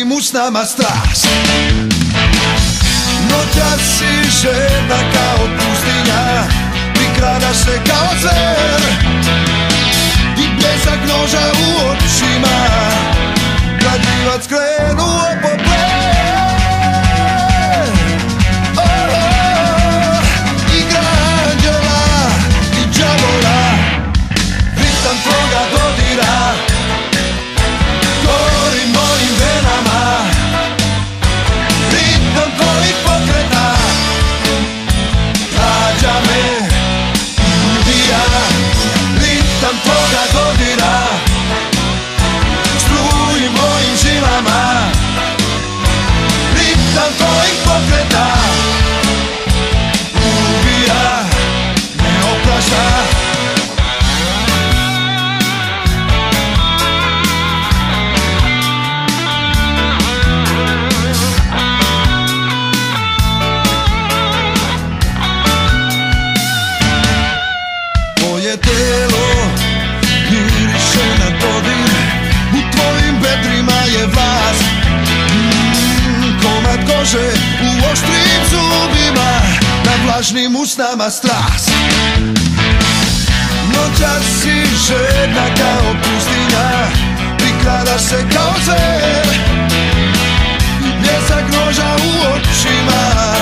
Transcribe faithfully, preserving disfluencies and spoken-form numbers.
vlažnim usnama strast. Noćas si žedna kao pustinja, prikradaš se kao zver i bljesak noža u očima, kad živac krenuo po plen. Oh, oh, igra anđela i đavola, ritam tvoga dodira gori mojim venama, ritam tvojih pokreta rađa me, ubija, ritam tvoga dodira struji mojim žilama, ritam tvojih pokreta ubija, ne oprašta. Tvoje telo miriše na dodir, u tvojim bedrima je vlast, mm, komad kože u oštrim zubima, na vlažnim usnama strast. Noćas si žedna kao pustinja, prikradaš se kao zver i bljesak noža u očima,